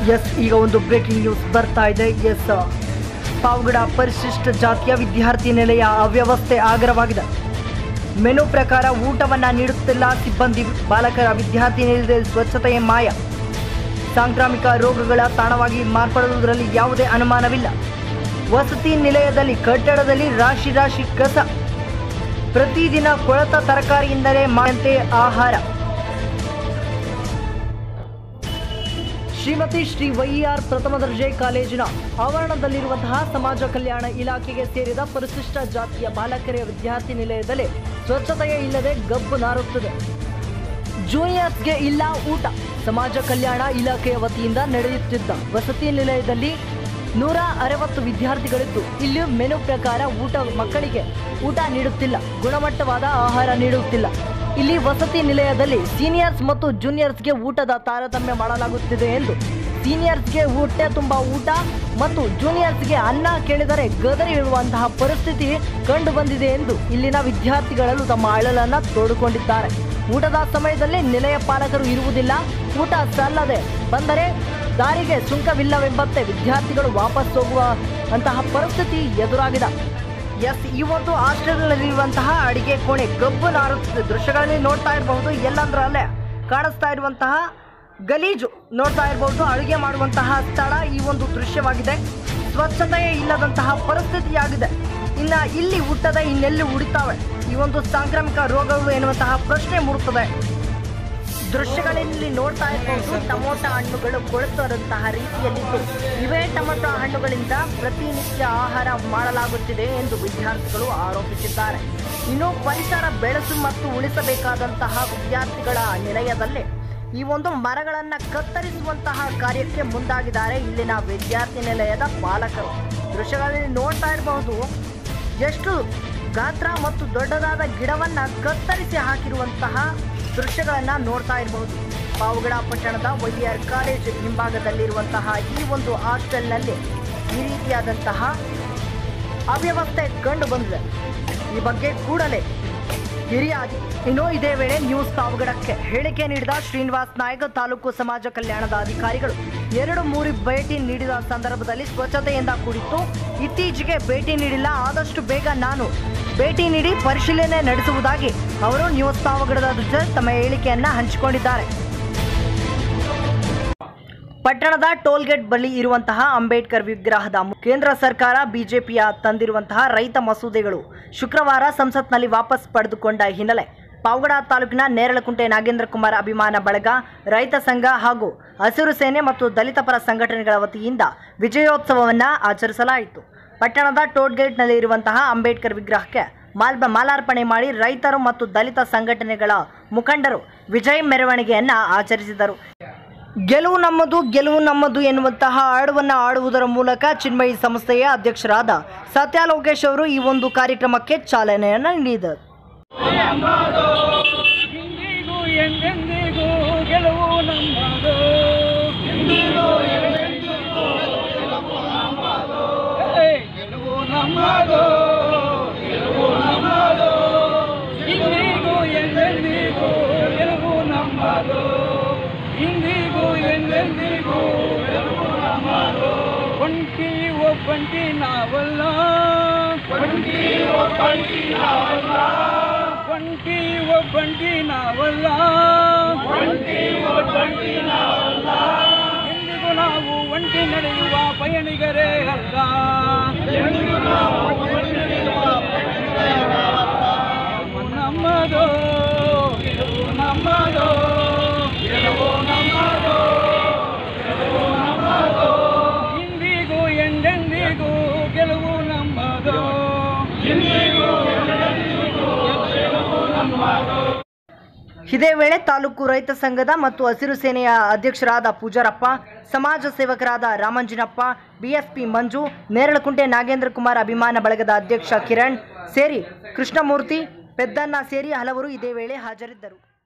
S, ಈಗ ಒಂದು breaking news ಬರ್ತಾ ಇದೆ. ಎಸ್, ಪಾವಗಡ ಪರಿಶಿಷ್ಟ ಜಾತಿಯ ವಿದ್ಯಾರ್ಥಿ ನಿಲಯ ಅವ್ಯವಸ್ಥೆ ಆಗರವಾಗಿದೆ. ಮೆನು ಪ್ರಕಾರ ಊಟವನ್ನು ನೀಡುತ್ತಿಲ್ಲ ಸಿಬ್ಬಂದಿ. ಬಾಲಕರ ವಿದ್ಯಾರ್ಥಿ ನಿಲಯದಲ್ಲಿ ಸ್ವಚ್ಛತೆಯೇ ಮಾಯ. ಸಾಂಕ್ರಾಮಿಕ ರೋಗಗಳ ತಾಣವಾಗಿ ಮಾರ್ಪಡುವುದರಲ್ಲಿ ಯಾವುದೇ ಅನುಮಾನವಿಲ್ಲ. ವಸತಿ ನಿಲಯದಲ್ಲಿ ಕಟ್ಟಡದಲ್ಲಿ ರಾಶಿ ರಾಶಿ ಕಸ. ಪ್ರತಿದಿನ ಕೊಳೆತ ತರಕಾರಿಯಿಂದಲೇ ಮಾಡಿದಂತೆ ಆಹಾರ. ಶ್ರೀಮತಿ ಶ್ರೀ ವೈಆರ್ ಪ್ರಥಮ ದರ್ಜೆ ಕಾಲೇಜಿನ ಆವರಣದಲ್ಲಿರುವಂತಹ ಸಮಾಜ ಕಲ್ಯಾಣ ಇಲಾಖೆಗೆ ಸೇರಿದ ಪರಿಶಿಷ್ಟ ಜಾತಿಯ ಬಾಲಕರ ವಿದ್ಯಾರ್ಥಿ ನಿಲಯದಲ್ಲಿ ಸ್ವಚ್ಛತೆಯೇ ಇಲ್ಲದೆ ಗಬ್ಬು ನಾರುತ್ತದೆ. ಜೂನಿಯರ್ಸ್ಗೆ ಇಲ್ಲ ಊಟ. ಸಮಾಜ ಕಲ್ಯಾಣ ಇಲಾಖೆಯ ವತಿಯಿಂದ ನಡೆಯುತ್ತಿದ್ದ ವಸತಿ ನಿಲಯದಲ್ಲಿ 160 ವಿದ್ಯಾರ್ಥಿಗಳಿದ್ದು, ಇಲ್ಲಿ ಮೆನು ಪ್ರಕಾರ ಮಕ್ಕಳಿಗೆ ಊಟ ನೀಡುತ್ತಿಲ್ಲ. ಗುಣಮಟ್ಟವಾದ ಆಹಾರ ನೀಡುತ್ತಿಲ್ಲ. ಇಲ್ಲಿ ವಸತಿ ನಿಲಯದಲ್ಲಿ ಸೀನಿಯರ್ಸ್ ಮತ್ತು ಜೂನಿಯರ್ಸ್ಗೆ ಊಟದ ತಾರತಮ್ಯ ಮಾಡಲಾಗುತ್ತಿದೆ ಎಂದು, ಸೀನಿಯರ್ಸ್ಗೆ ಹೊಟ್ಟೆ ತುಂಬ ಊಟ ಮತ್ತು ಜೂನಿಯರ್ಸ್ಗೆ ಅನ್ನ ಕೇಳಿದರೆ ಗದರಿ ಇರುವಂತಹ ಪರಿಸ್ಥಿತಿ ಕಂಡು ಬಂದಿದೆ ಎಂದು ಇಲ್ಲಿನ ವಿದ್ಯಾರ್ಥಿಗಳು ತಮ್ಮ ಅಳಲನ್ನು ತೋಡಿಕೊಂಡಿದ್ದಾರೆ. ಊಟದ ಸಮಯದಲ್ಲಿ ನಿಲಯ ಪಾಲಕರು ಇರುವುದಿಲ್ಲ. ಊಟ ಸಲ್ಲದೆ ಬಂದರೆ ದಾರಿಗೆ ಸುಂಕವಿಲ್ಲವೆಂಬಂತೆ ವಿದ್ಯಾರ್ಥಿಗಳು ವಾಪಸ್ ಹೋಗುವಂತಹ ಪರಿಸ್ಥಿತಿ ಎದುರಾಗಿದೆ. ಎಸ್, ಈ ಒಂದು ಹಾಸ್ಟೆಲ್ನಲ್ಲಿರುವಂತಹ ಅಡಿಗೆ ಕೋಣೆ ಗಬ್ಬು ನಾರುತ್ತಿದೆ. ದೃಶ್ಯಗಳಲ್ಲಿ ನೋಡ್ತಾ ಇರಬಹುದು. ಎಲ್ಲಂದ್ರಲ್ಲೇ ಕಾಣಿಸ್ತಾ ಇರುವಂತಹ ಗಲೀಜು ನೋಡ್ತಾ ಇರಬಹುದು. ಅಡುಗೆ ಮಾಡುವಂತಹ ಸ್ಥಳ ಈ ಒಂದು ದೃಶ್ಯವಾಗಿದೆ. ಸ್ವಚ್ಛತೆಯೇ ಇಲ್ಲದಂತಹ ಪರಿಸ್ಥಿತಿಯಾಗಿದೆ. ಇನ್ನು ಇಲ್ಲಿ ಹುಟ್ಟದೆ ಇನ್ನೆಲ್ಲಿ ಉಳಿತಾವೆ ಈ ಒಂದು ಸಾಂಕ್ರಾಮಿಕ ರೋಗಗಳು ಎನ್ನುವಂತಹ ಪ್ರಶ್ನೆ ಮೂಡುತ್ತದೆ. ದೃಶ್ಯಗಳಲ್ಲಿ ನೋಡ್ತಾ ಇರಬಹುದು. ಟೊಮೊಟೊ ಹಣ್ಣುಗಳು ಕೊಳೆತಂತಹ ರೀತಿಯಲ್ಲಿದ್ದು, ಇವೇ ಟೊಮೊಟೊ ಹಣ್ಣುಗಳಿಂದ ಪ್ರತಿನಿತ್ಯ ಆಹಾರ ಮಾಡಲಾಗುತ್ತಿದೆ ಎಂದು ವಿದ್ಯಾರ್ಥಿಗಳು ಆರೋಪಿಸಿದ್ದಾರೆ. ಇನ್ನು ಪರಿಸರ ಬೆಳೆಸು ಮತ್ತು ಉಳಿಸಬೇಕಾದಂತಹ ವಿದ್ಯಾರ್ಥಿಗಳ ನಿಲಯದಲ್ಲೇ ಈ ಒಂದು ಮರಗಳನ್ನು ಕತ್ತರಿಸುವಂತಹ ಕಾರ್ಯಕ್ಕೆ ಮುಂದಾಗಿದ್ದಾರೆ ಇಲ್ಲಿನ ವಿದ್ಯಾರ್ಥಿ ನಿಲಯದ ಪಾಲಕರು. ದೃಶ್ಯಗಳಲ್ಲಿ ನೋಡ್ತಾ ಇರಬಹುದು. ಎಷ್ಟು ಗಾತ್ರ ಮತ್ತು ದೊಡ್ಡದಾದ ಗಿಡವನ್ನು ಕತ್ತರಿಸಿ ಹಾಕಿರುವಂತಹ ದೃಶ್ಯಗಳನ್ನು ನೋಡ್ತಾ ಇರಬಹುದು. ಪಾವಗಡ ಪಟ್ಟಣದ ವೈಆರ್ ಕಾಲೇಜ್ ಹಿಂಭಾಗದಲ್ಲಿರುವಂತಹ ಈ ಒಂದು ಹಾಸ್ಟೆಲ್ನಲ್ಲಿ ಈ ರೀತಿಯಾದಂತಹ ಅವ್ಯವಸ್ಥೆ ಕಂಡು ಬಂದಿದೆ. ಈ ಬಗ್ಗೆ ಕೂಡಲೇ ಹಿರಿಯ ಇನ್ನು ಇದೇ ವೇಳೆ ನ್ಯೂಸ್ ಪಾವಗಡಕ್ಕೆ ಹೇಳಿಕೆ ನೀಡಿದ ಶ್ರೀನಿವಾಸ್ ನಾಯ್ಕ, ತಾಲೂಕು ಸಮಾಜ ಕಲ್ಯಾಣದ ಅಧಿಕಾರಿಗಳು 2-3 ಭೇಟಿ ನೀಡಿದ ಸಂದರ್ಭದಲ್ಲಿ ಸ್ವಚ್ಛತೆಯಿಂದ ಕೂಡಿತ್ತು. ಇತ್ತೀಚೆಗೆ ಭೇಟಿ ನೀಡಿಲ್ಲ. ಆದಷ್ಟು ಬೇಗ ನಾನು ಭೇಟಿ ನೀಡಿ ಪರಿಶೀಲನೆ ನಡೆಸುವುದಾಗಿ ಅವರು ನ್ಯೂಸ್ ಪಾವಗಡದ ಜೊತೆ ತಮ್ಮ ಹೇಳಿಕೆಯನ್ನ ಹಂಚಿಕೊಂಡಿದ್ದಾರೆ. ಪಟ್ಟಣದ ಟೋಲ್ಗೇಟ್ ಬಳಿ ಇರುವಂತಹ ಅಂಬೇಡ್ಕರ್ ವಿಗ್ರಹದ ಕೇಂದ್ರ ಸರ್ಕಾರ ಬಿಜೆಪಿಯ ತಂದಿರುವಂತಹ ರೈತ ಮಸೂದೆಗಳು ಶುಕ್ರವಾರ ಸಂಸತ್ನಲ್ಲಿ ವಾಪಸ್ ಪಡೆದುಕೊಂಡ ಹಿನ್ನೆಲೆ ಪಾವಗಡ ತಾಲೂಕಿನ ನೇರಳಕುಂಟೆ ನಾಗೇಂದ್ರ ಕುಮಾರ್ ಅಭಿಮಾನ ಬಳಗ, ರೈತ ಸಂಘ ಹಾಗೂ ಹಸಿರು ಸೇನೆ ಮತ್ತು ದಲಿತ ಪರ ಸಂಘಟನೆಗಳ ವತಿಯಿಂದ ವಿಜಯೋತ್ಸವವನ್ನು ಆಚರಿಸಲಾಯಿತು. ಪಟ್ಟಣದ ಟೋಲ್ಗೇಟ್ನಲ್ಲಿ ಇರುವಂತಹ ಅಂಬೇಡ್ಕರ್ ವಿಗ್ರಹಕ್ಕೆ ಮಾಲಾರ್ಪಣೆ ಮಾಡಿ ರೈತರು ಮತ್ತು ದಲಿತ ಸಂಘಟನೆಗಳ ಮುಖಂಡರು ವಿಜಯ್ ಮೆರವಣಿಗೆಯನ್ನು ಆಚರಿಸಿದರು. ಗೆಲುವು ನಮ್ಮದು, ಗೆಲುವು ನಮ್ಮದು ಎನ್ನುವಂತಹ ಹಾಡನ್ನು ಆಡುವುದರ ಮೂಲಕ ಚಿನ್ಮಯಿ ಸಂಸ್ಥೆಯ ಅಧ್ಯಕ್ಷರಾದ ಸತ್ಯ ಲೋಕೇಶ್ ಅವರು ಈ ಒಂದು ಕಾರ್ಯಕ್ರಮಕ್ಕೆ ಚಾಲನೆಯನ್ನು ನೀಡಿದರು. ಒಬ್ಬಂಟಿ ನಾವಲ್ಲ, ಒಂಟಿ ಒಬ್ಬಂಟಿ ನಾವಲ್ಲ, ಎಂದಿಗೂ ನಾವು ಒಂಟಿ ನಡೆಯುವ ಪಯಣಿಗರೇ ಅಲ್ಲ. ನಮ್ಮದು ನಮ್ಮದು ನಮ್ಮದು ಇಂದಿಗೂ ಎಂದೆಂದಿಗೂ ಗೆಲುವು ನಮ್ಮದು. ಇದೇ ವೇಳೆ ತಾಲೂಕು ರೈತ ಸಂಘದ ಮತ್ತು ಹಸಿರು ಸೇನೆಯ ಅಧ್ಯಕ್ಷರಾದ ಪೂಜಾರಪ್ಪ, ಸಮಾಜ ಸೇವಕರಾದ ರಾಮಂಜಿನಪ್ಪ, ಬಿಎಸ್ಪಿ ಮಂಜು, ನೇರಳಕುಂಟೆ ನಾಗೇಂದ್ರ ಕುಮಾರ್ ಅಭಿಮಾನ ಬಳಗದ ಅಧ್ಯಕ್ಷ ಕಿರಣ್ ಸೇರಿ ಕೃಷ್ಣಮೂರ್ತಿ, ಪೆದ್ದಣ್ಣ ಸೇರಿ ಹಲವರು ಇದೇ ವೇಳೆ ಹಾಜರಿದ್ದರು.